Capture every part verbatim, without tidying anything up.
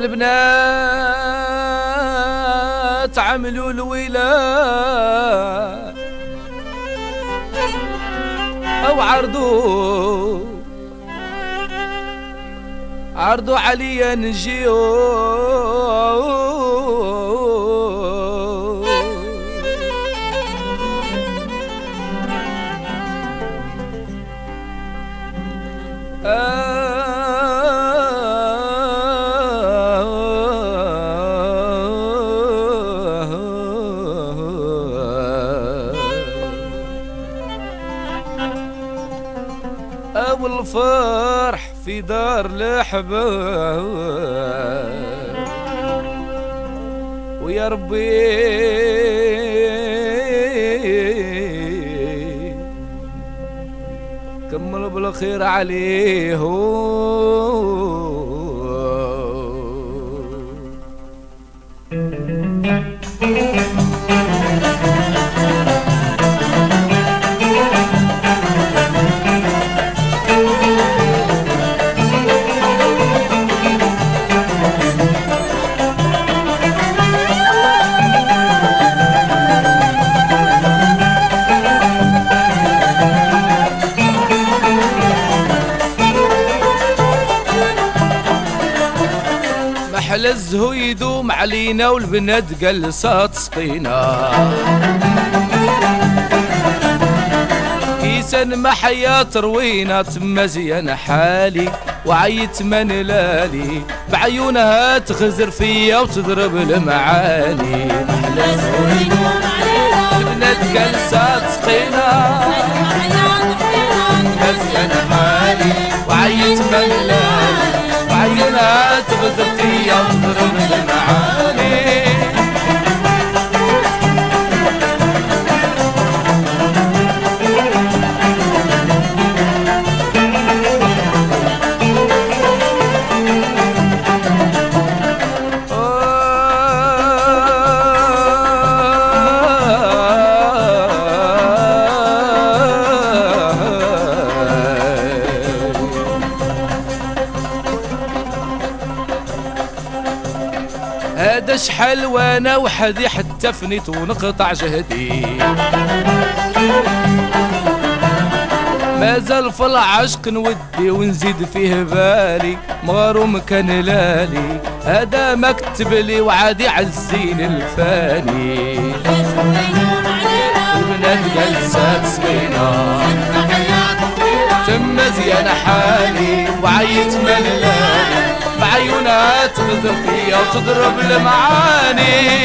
البنات عملوا الولاء او عرضوا عرضوا عليا نجيو أبو الفرح في دار الأحباب ويا ربي كمل بالخير عليهم. محل الزهو يدوم علينا والبنات جلسات سقينا كيسان ما حياة روينا تما زين حالي وعيت من لالي بعيونها تغزر فيا وتضرب المعاني. محل الزهو يدوم علينا والبنات جلسات سقينا تما زين حالي وعيت من لالي بعيونها تغزر فيا وتضرب المعاني. هذا شحال وانا وحدي حتى فنيت ونقطع جهدي مازال في العشق نودي ونزيد فيه بالي مغروم كان لالي هذا مكتب لي وعادي عالزين الفاني. البنات جلسات سقينا تما زيان حالي وعيت ملالي بعيونها تغزر فيا وتضرب المعاني.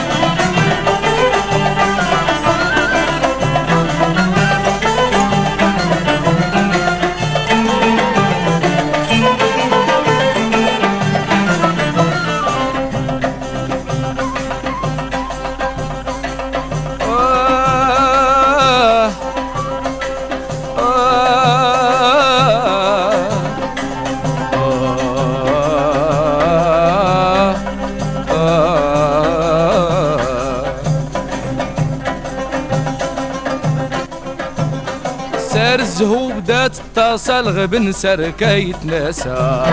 سار الزهو بدات اتصل غبن سركا ناسا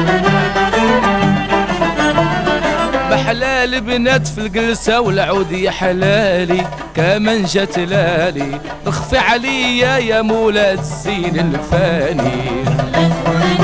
بحلال بنات في الجلسة والعود يا حلالي كمان جات لالي اخفي عليا يا مولات الزين الفاني.